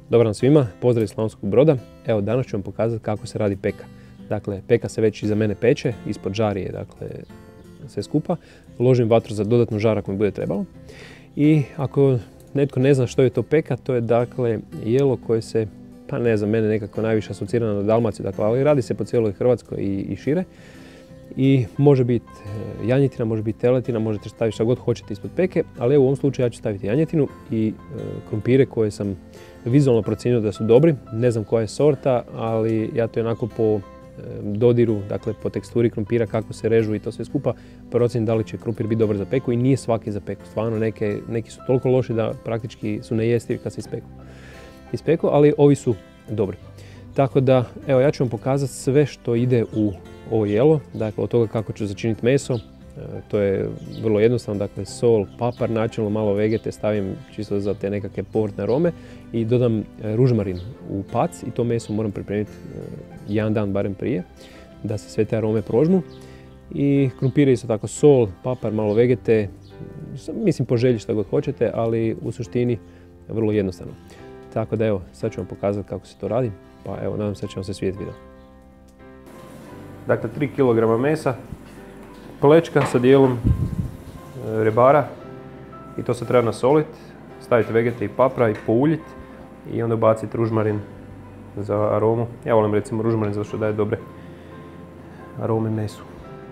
Dobar dan svima, pozdrav iz Slavonskog Broda. Evo, danas ću vam pokazati kako se radi peka. Dakle, peka se već iza mene peče, ispod žari je, dakle, sve skupa. Ložim vatru za dodatnu žar ako mi bude trebalo. I ako netko ne zna što je to peka, to je dakle jelo koje se, pa ne znam, mene nekako najviše asocira na Dalmaciju, dakle, ali radi se po cijeloj Hrvatskoj i šire. I može biti janjetina, može biti teletina, možete staviti šta god hoćete ispod peke, ali evo u ovom slučaju ja ću staviti janjetinu i krumpire koje sam vizualno procijenio da su dobri. Ne znam koja je sorta, ali ja to onako po dodiru, dakle po teksturi krumpira, kako se režu i to sve skupa, procijenim da li će krumpir biti dobar za peku i nije svaki za peku. Stvarno neki su toliko loši da praktički su nejestivi kad se ispeku, ali ovi su dobri. Tako da, evo, ja ću vam pokazati sve što ide u ovo jelo, dakle od toga kako ću začiniti meso. To je vrlo jednostavno, dakle sol, papar, načelno malo vegete stavim čisto za te nekakve povrtne arome i dodam ružmarin u pac i to meso moram pripremiti jedan dan barem prije da se sve te arome prožmu. I krumpire isto tako sol, papar, malo vegete, mislim po želji šta god hoćete, ali u suštini vrlo jednostavno. Tako da evo, sad ću vam pokazati kako se to radi, pa evo, nadam se da će vam se svidjeti video. Dakle, 3 kg mesa, plečka sa dijelom rebara i to se treba nasoliti, staviti vegete i papra i pouljiti i onda baciti ružmarin za aromu. Ja volim recimo ružmarin zato što daje dobre arome mesu.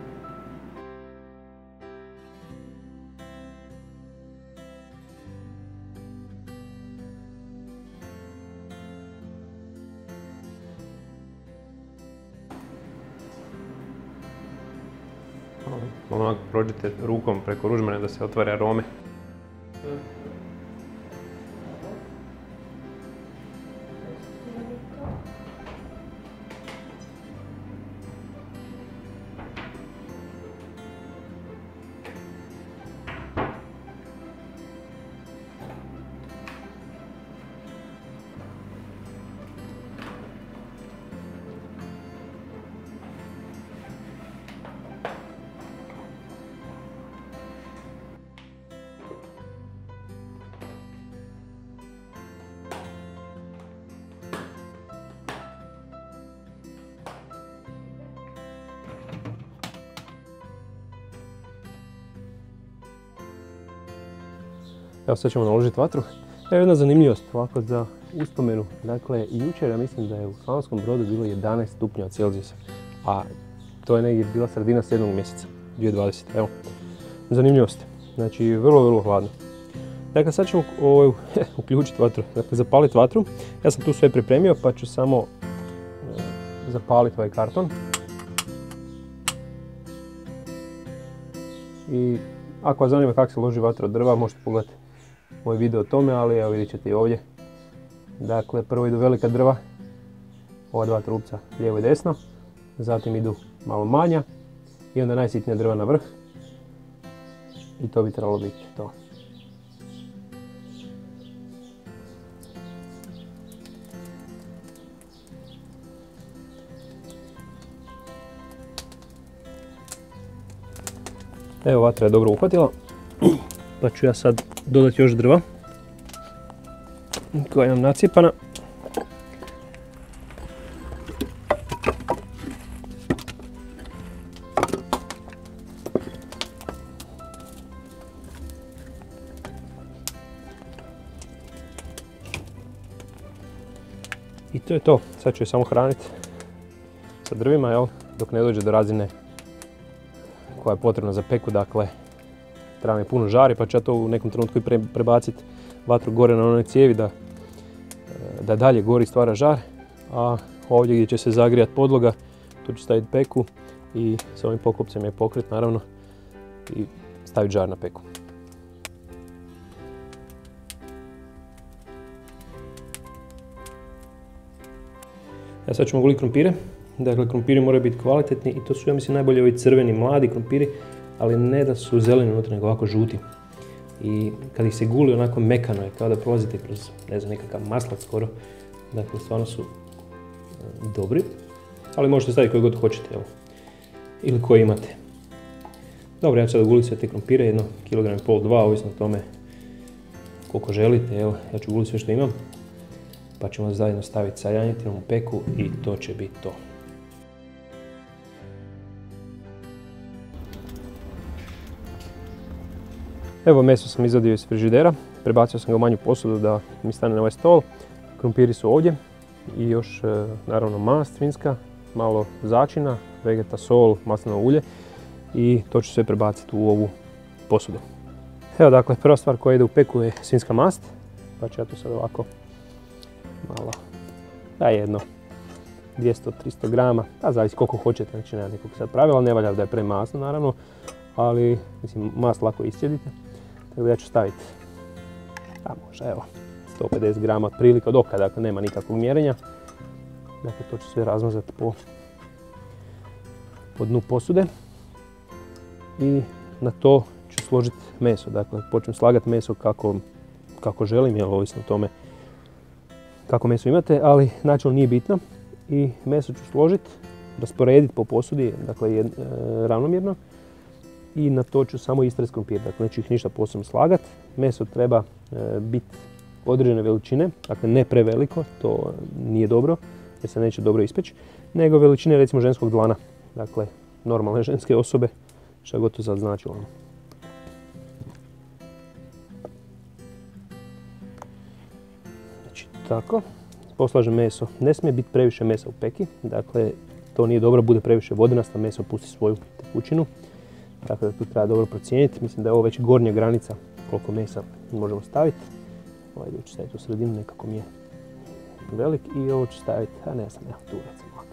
Onako prođete rukom preko ružmarina da se otvore arome. Evo sad ćemo naložiti vatru. Evo jedna zanimljivost ovako za uspomenu. Dakle, jučer ja mislim da je u Slavonskom Brodu bilo 11 stupnjeva Celzijusa. A to je negdje bila sredina 7. mjeseca 2020. Evo, zanimljivost. Znači, vrlo hladno. Dakle, sad ćemo uključiti vatru. Dakle, zapaliti vatru. Ja sam tu sve pripremio pa ću samo zapaliti ovaj karton. I ako vas zanima kako se loži vatra od drva, možete pogledati moj video o tome, ali evo vidjet ćete i ovdje. Dakle, prvo idu velika drva, ova dva trupca lijevo i desno, zatim idu malo manja i onda najsitnija drva na vrh i to bi trebalo biti to. Evo, vatra je dobro uhvatila, pa ću ja sad dodati još drva koja imam nacijepana. I to je to, sad ću je samo hraniti sa drvima, jel, dok ne dođe do razine koja je potrebna za peku, dakle treba mi puno žari, pa ću ja to u nekom trenutku i prebaciti vatru gore na one cijevi da dalje gori i stvara žar, a ovdje gdje će se zagrijati podloga, tu ću staviti peku i s ovim pokopcem je pokret naravno i staviti žar na peku. Ja sad ćemo guliti krumpire. Dakle, krumpiri moraju biti kvalitetni i to su, ja mislim, najbolje ovi crveni, mladi krumpiri, ali ne da su zeleni unutra, nego ovako žuti. I kad ih se guli, onako mekano je, kao da prolazite kroz, ne znam, nekakav maslac skoro. Dakle, stvarno su dobri, ali možete staviti koji god hoćete, evo, ili koji imate. Dobro, ja ću sad guliti sve te krumpire, 1,5 kg, 2, ovisno o tome koliko želite, evo, ja ću guliti sve što imam. pa ćemo zajedno staviti sa janjetinom u peku i to će biti to. Evo, meso sam izvadio iz frižidera, prebacio sam ga u manju posudu da mi stane na ovaj stol. Krumpiri su ovdje i još naravno mast svinjska, malo začina, vegeta, sol, maslinovo ulje i to ću sve prebaciti u ovu posudu. Evo, dakle, prva stvar koja ide u peku je svinjska mast, pa ću ja tu sad ovako malo, da, jedno 200-300 grama, da, zavisi koliko hoćete, znači nema nekog sad pravila, ne valja da je premasno naravno, ali mislim mast lako iscijedite, tako da ja ću staviti, a možda evo 150 grama otprilike od oka, dakle nema nikakvog mjerenja, dakle to ću sve razmazati po dnu posude i na to ću složiti meso, dakle počnem slagati meso kako želim, jer ovisno o tome kako meso imate, ali načelno nije bitno i meso ću složiti, rasporediti po posudi, dakle ravnomjerno i na to ću samo istresti krumpir, dakle neću ih ništa posebno slagati. Meso treba biti određene veličine, dakle ne preveliko, to nije dobro jer se neće dobro ispeći, nego veličine recimo ženskog dlana, dakle normalne ženske osobe, što god to sad znači ono. Znači tako, poslažem meso, ne smije biti previše mesa u peki, dakle to nije dobro, bude previše vodenasto, meso pusti svoju tekućinu, tako da tu treba dobro procijeniti, mislim da je ovo već gornja granica koliko mesa možemo staviti. Ovaj ću staviti u sredinu, nekako mi je velik i ovo ću staviti, a ne znam, evo tu recimo ovako.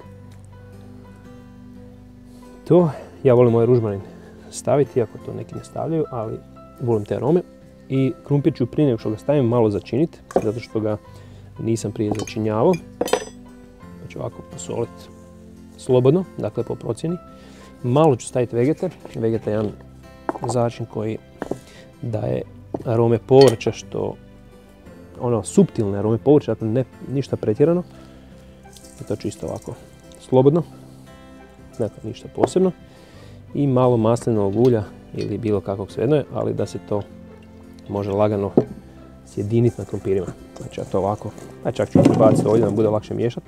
To, ja volim ovaj ružmarin staviti, iako to neki ne stavljaju, ali volim te arome. I krumpir ću prije nego što ga stavim malo začiniti, zato što ga nisam prije začinjavao. Pa ću ovako posoliti slobodno, dakle po procjeni. Malo ću staviti vegete, vegeta je jedan začin koji daje arome povrća, što ono suptilne arome povrća, dakle ne ništa pretjerano. I to ću isto ovako slobodno, dakle ništa posebno. I malo maslinovog ulja ili bilo kakvog, svejedno je, ali da se to može lagano sjediniti na krumpirima. Znači ja to ovako, a čak ću prebaciti ovdje da bude lakše miješati.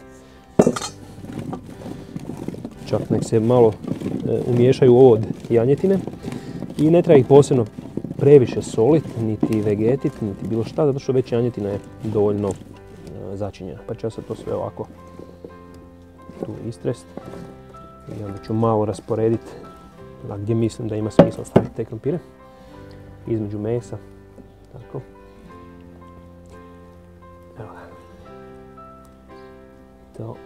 Čak nek se malo umiješaju ovo od janjetine i ne treba ih posebno previše soliti, niti vegetiti, niti bilo šta, zato što već janjetina je dovoljno začinjena. Pa ću ja sad to sve ovako tu istresti i onda ću malo rasporediti gdje mislim da ima smisla staviti te krumpire, između mesa, tako. Evo ga. To.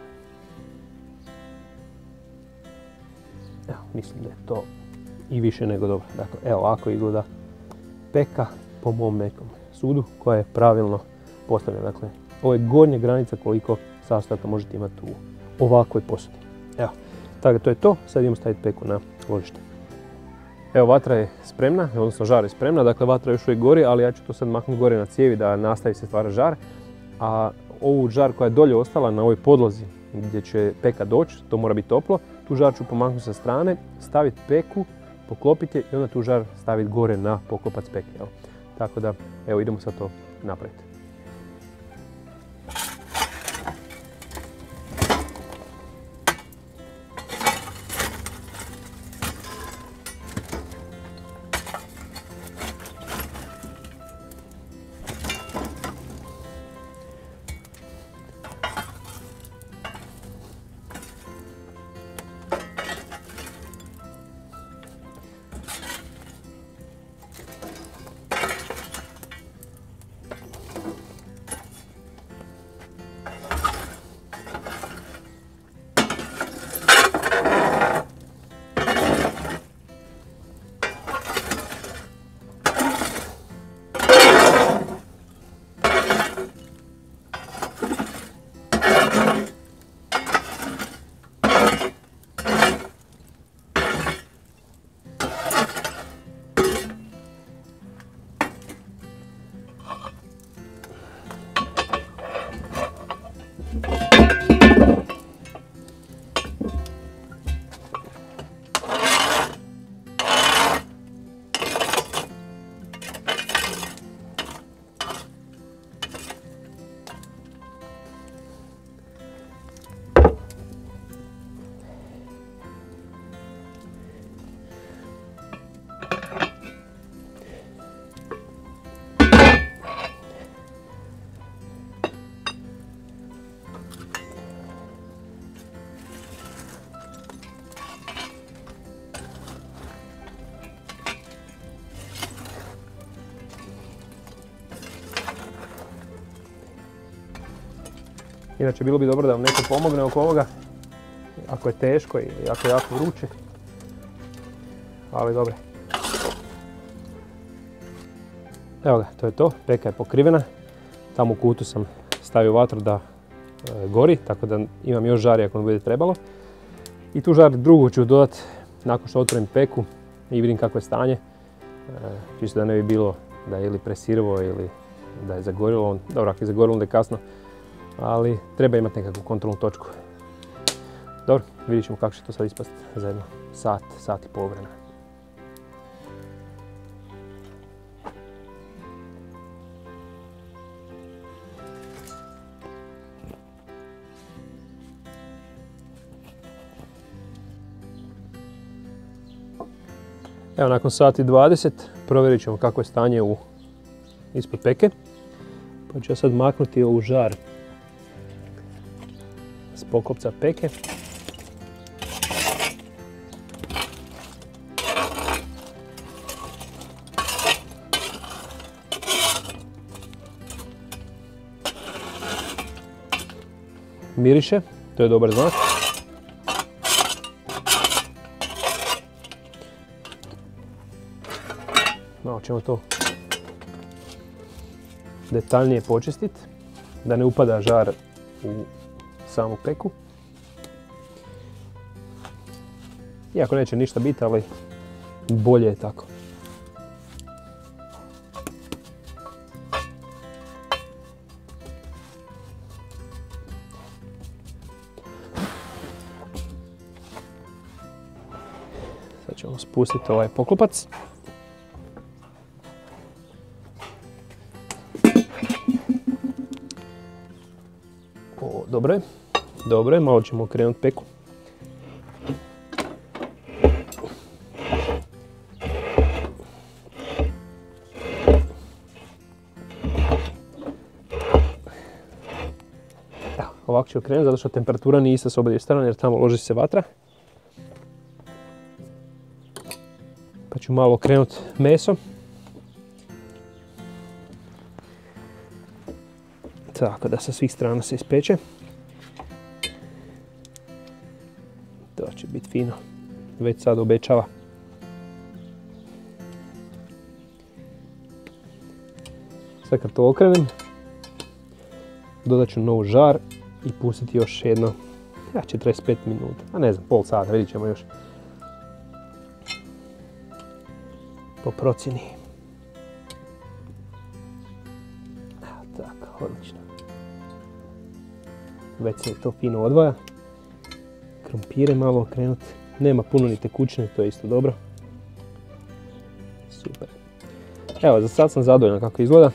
Evo, mislim da je to i više nego dobro. Dakle, evo ovako izgleda peka po mom nekom sudu koja je pravilno postavljena. Dakle, ovo je gornja granica koliko sastojaka možete imati u ovakvoj posudi. Evo, tako to je to. Sad idemo staviti peku na ložište. Evo, vatra je spremna, odnosno žar je spremna, dakle vatra još uvijek gori, ali ja ću to sad maknuti gore na cijevi da nastavi se stvara žar. A ovu žar koja je dolje ostala na ovoj podlozi gdje će peka doći, to mora biti toplo, tu žar ću pomaknuti sa strane, staviti peku, poklopiti je i onda tu žar staviti gore na poklopac peke. Tako da, evo idemo sad to napraviti. Inače bilo bi dobro da vam neko pomogne oko ovoga, ako je teško i ako je jako vruće. Ali dobro. Evo ga, to je to, peka je pokrivena. Tamo u kutu sam stavio vatru da gori, tako da imam još žari ako mi bude trebalo. I tu žar drugu ću dodati nakon što otvorim peku i vidim kako je stanje. Čisto da ne bi bilo da je ili presirvo ili da je zagorilo. Dobro, ako je zagorilo onda je kasno, ali treba imati nekakvu kontrolnu točku. Dobro, vidjet ćemo kako će to sad ispasti za jedno sat i pol vremena. Evo, nakon sat i 20 provjerit ćemo kako je stanje ispod peke. Pa ću ja sad maknuti ovu žar s poklopca peke. Miriše, to je dobar znak. Malo ćemo to detaljnije počistiti, da ne upada žar u samu peku. Iako neće ništa biti, ali bolje je tako. Sad ćemo spustiti ovaj poklopac. Dobro je, malo ćemo okrenuti peku. Evo, ovako ću okrenuti zato što temperatura nije ista s obje strane jer tamo loži se vatra. Pa ću malo okrenuti meso. Tako da sa svih strana se ispeče. To će biti fino. Već sad obećava. Sad kad to okrenem, dodat ću novu žar i pustiti još jedno 45 minuta. A ne znam, pol sata, vidit ćemo još. Po procjeni. Tako, odlično. Već se to fino odvaja. Krompire malo okrenuti. Nema puno ni tekućine, to je isto dobro. Super. Evo, za sad sam zadovoljan kako izgleda.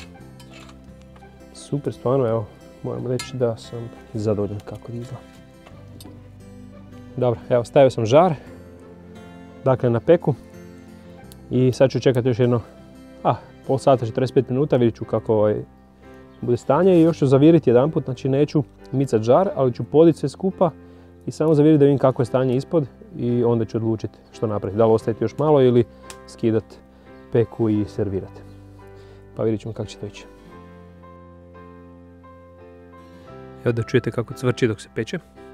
Super, stvarno, evo, moram reći da sam zadovoljan kako izgleda. Dobro, evo, stavio sam žar. Dakle, na peku. I sad ću čekati još jedno, pol sata, 45 minuta, vidjet ću kako bude stanje i još ću zaviriti jedanput, znači neću micati žar, ali ću podići sve skupa i samo zaviriti da vidim kako je stanje ispod i onda ću odlučiti što napraviti. Da li ostaviti još malo ili skidati peku i servirati. Pa vidjet ćemo kako će to ići. Evo da čujete kako cvrči dok se peče.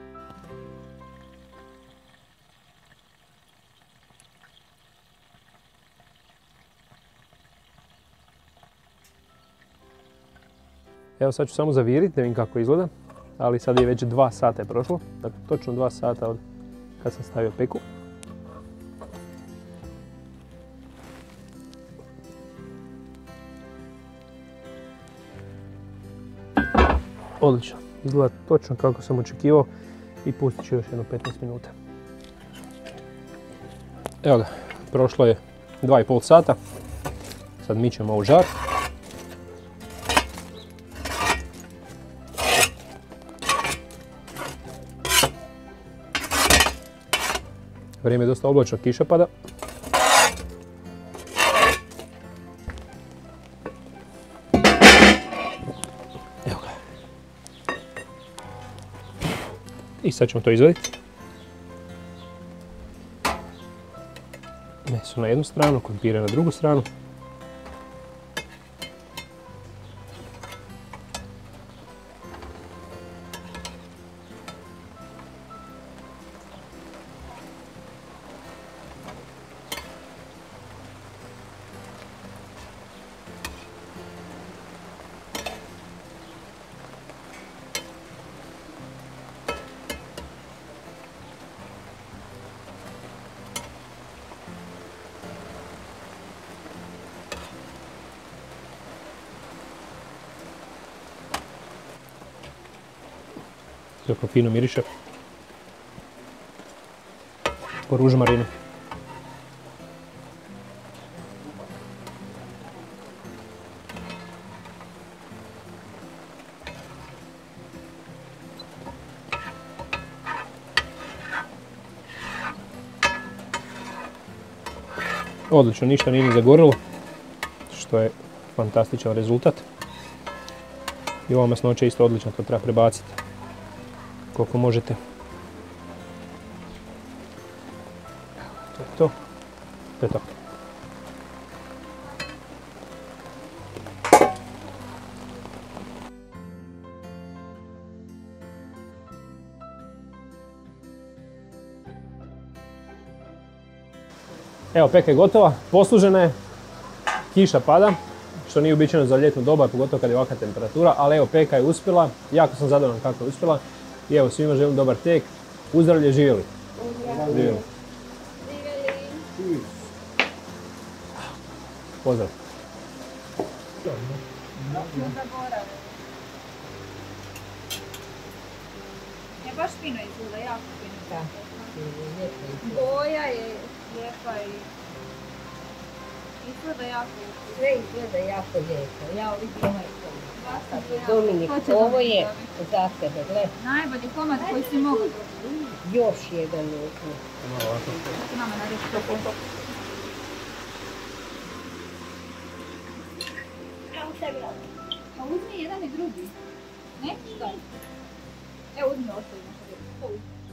Evo sad ću samo zaviriti, da vidim kako izgleda, ali sad je već 2 sata je prošlo, dakle točno 2 sata od kad sam stavio peku. Odlično, izgleda točno kako sam očekivao i pustit ću još jedno 15 minuta. Evo ga, prošlo je 2,5 sata, sad mičemo ovu žar. Vrijeme je dosta oblačno, kiša pada. Evo ga. I sad ćemo to izvaditi. Meso na jednu stranu, krompire na drugu stranu. Kako fino miriše. Po ružmarinu. Odlično, ništa nije ni zagorilo, što je fantastičan rezultat. I ova masnoća je isto odlična, to treba prebaciti koliko možete. To je to. To je to. Evo, peka je gotova, poslužena je, kiša pada, što nije uobičajeno za ljetnu doba, pogotovo kad je ovakva temperatura, ali evo, peka je uspjela, jako sam zadovoljan kako je uspjela i evo, svima želim dobar tek, uzdravlje, živjeli. Živjeli. Pozdrav. Je baš fino izgleda, jako fino. Boja je lijepa i izgleda jako lijepo. Sve izgleda jako lijepo. Ja vidim Dominik, ovo je za tebe, gled. Najbolji komad koji si mogu dobiti. Još jedan uzmi. Kako nama naredi to. Pa uzmi jedan i drugi. Ne? Šta? Evo uzmi ostavimo.